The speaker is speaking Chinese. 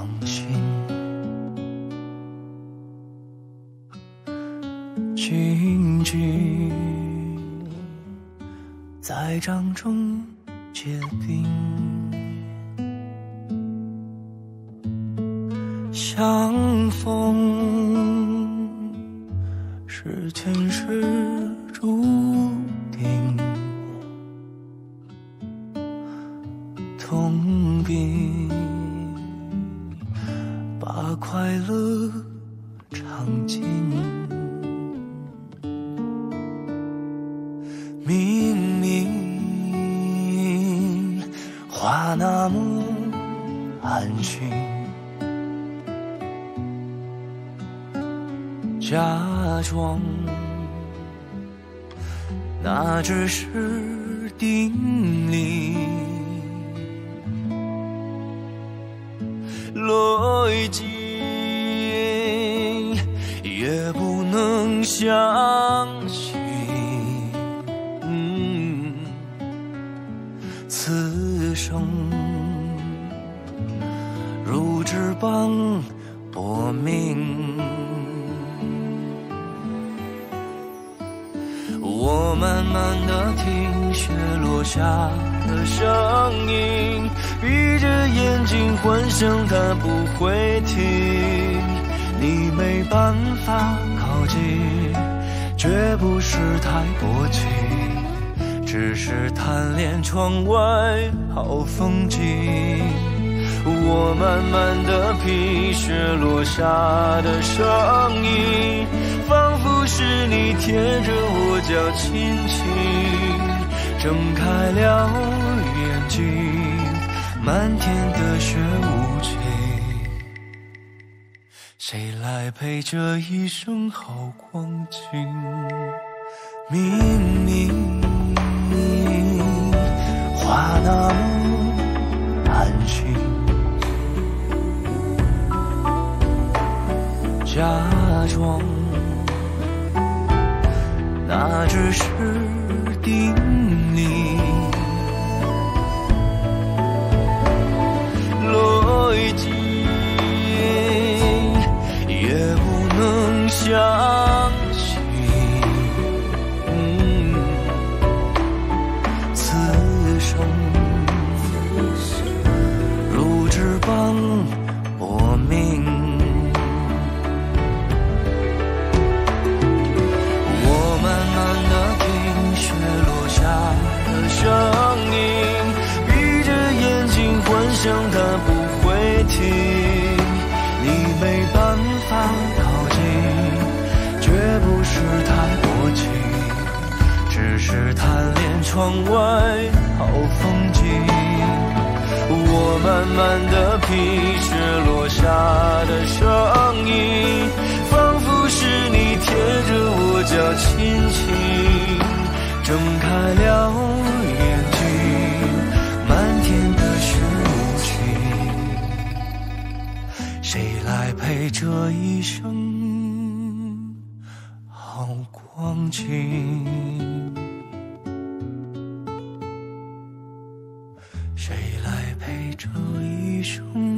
放心。荆棘在掌中结冰，相逢是前世注定，痛并把快乐尝尽。明明话那么安静，假装那只是定理，逻辑也不能相信。此生如纸般薄命，我慢慢地听雪落下的声音，闭着眼睛幻想它不会停。你没办法靠近，绝不是太薄情，只是贪恋窗外好风景。我慢慢地品雪落下的声音，仿佛是你贴着我脚轻轻睁开了眼睛，漫天的雪无情，谁来陪这一生好光景？明明话那么安静，假装那只是定理，逻辑也不能相信。此生如纸般薄命，声音，闭着眼睛幻想它不会停。你没办法靠近，绝不是太薄情，只是贪恋窗外好风景。我慢慢地品雪落下的声音，仿佛是你贴着我脚轻轻睁开了眼睛，漫天的雪无情，谁来陪这一生好光景？谁来陪这一生